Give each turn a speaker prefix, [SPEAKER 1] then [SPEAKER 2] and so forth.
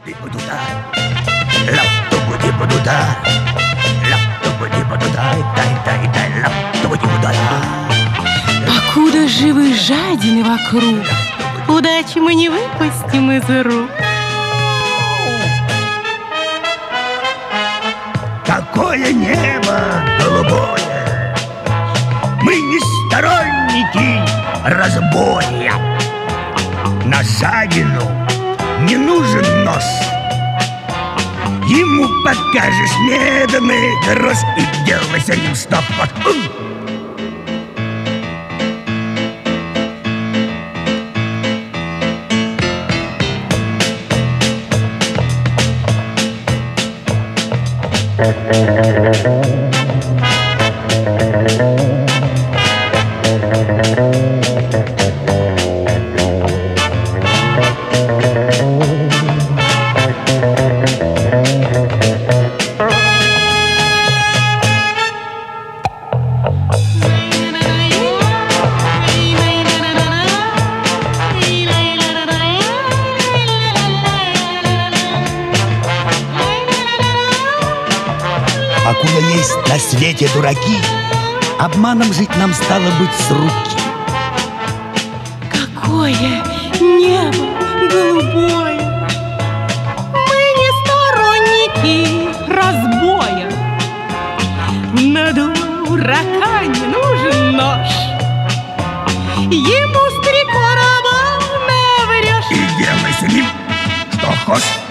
[SPEAKER 1] Покуда живы жадины вокруг, удачи мы не выпустим из рук.
[SPEAKER 2] Какое небо голубое! Мы не сторонники разбоя. На жадину не нужен нож. Ему покажешь медный грош и делай с ним что хочешь. Покуда есть на свете дураки, обманом жить нам стало быть с руки.
[SPEAKER 1] Какое небо голубое! Мы не сторонники разбоя. На дурака не нужен нож. Ему с 3 короба наврешь.
[SPEAKER 2] И делай с ним что хочешь.